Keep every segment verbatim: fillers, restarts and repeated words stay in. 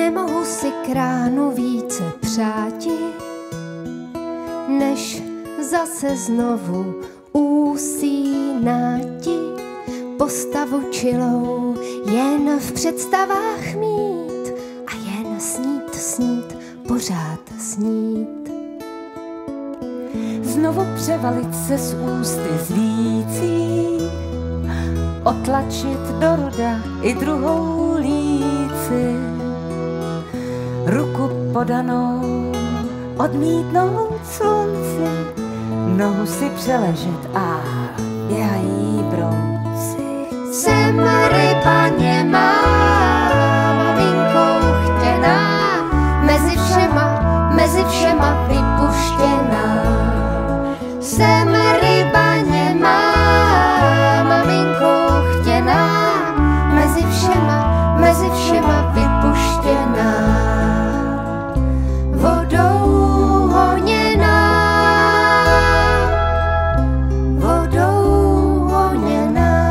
nemohu si kránu více přáti, než zase znovu usínáti, postavu čilou jen v představách mít a jen snít, snít, pořád snít. Znovu převalit se z ústy zlící, otlačit do ruda i druhou líci, ruku podanou odmítnout slunci, nohu si přeležet a běhají brouci. Jsem ryba němá, maminkou chtěná, mezi všema, mezi všema vypuštěná. Jsem ryba němá, maminkou chtěná, mezi všema, mezi všema vypuštěná. Vodou honěná, vodou honěná.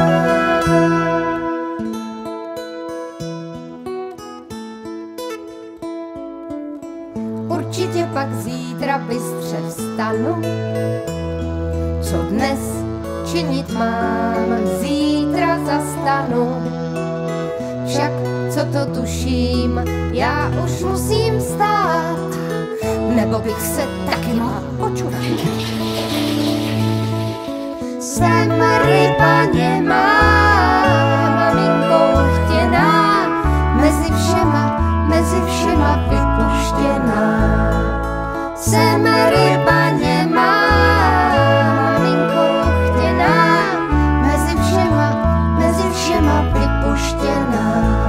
Určitě pak zítra bystře vstanu, co dnes činit mám, zítra zastanu. Však co to tuším, já už musím stát, nebo bych se taky mohla počuvat. Jsem ryba němá, maminkou chtěná, mezi všema, mezi všema vypuštěná. Jsem ryba němá, maminkou chtěná, mezi všema, mezi všema vypuštěná.